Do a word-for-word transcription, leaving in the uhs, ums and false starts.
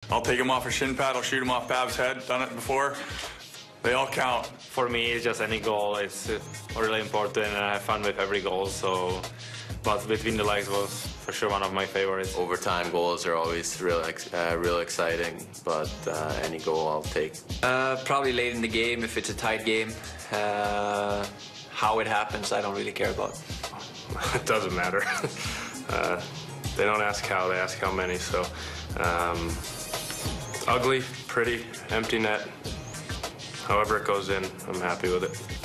I'll take him off a shin pad. I'll shoot him off Bab's head. Done it before. They all count. For me, it's just any goal. It's really important, and I have fun with every goal. So, but between the legs was for sure one of my favorites. Overtime goals are always real, uh, real exciting, but uh, any goal I'll take. Uh, probably late in the game if it's a tight game. Uh, how it happens, I don't really care about. It doesn't matter. uh, they don't ask how, they ask how many. So, um, ugly, pretty, empty net. However it goes in, I'm happy with it.